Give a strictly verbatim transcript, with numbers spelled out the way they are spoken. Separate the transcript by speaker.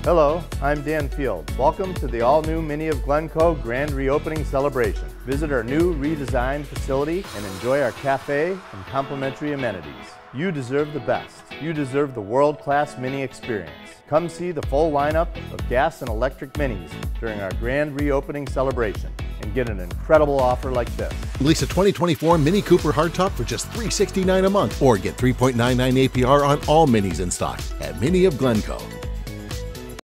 Speaker 1: Hello, I'm Dan Fields. Welcome to the all-new Mini of Glencoe Grand Reopening Celebration. Visit our new redesigned facility and enjoy our cafe and complimentary amenities. You deserve the best. You deserve the world-class Mini experience. Come see the full lineup of gas and electric Minis during our Grand Reopening Celebration and get an incredible offer like this.
Speaker 2: Lease a twenty twenty-four Mini Cooper Hardtop for just three hundred sixty-nine dollars a month or get three point nine nine A P R on all Minis in stock at Mini of Glencoe.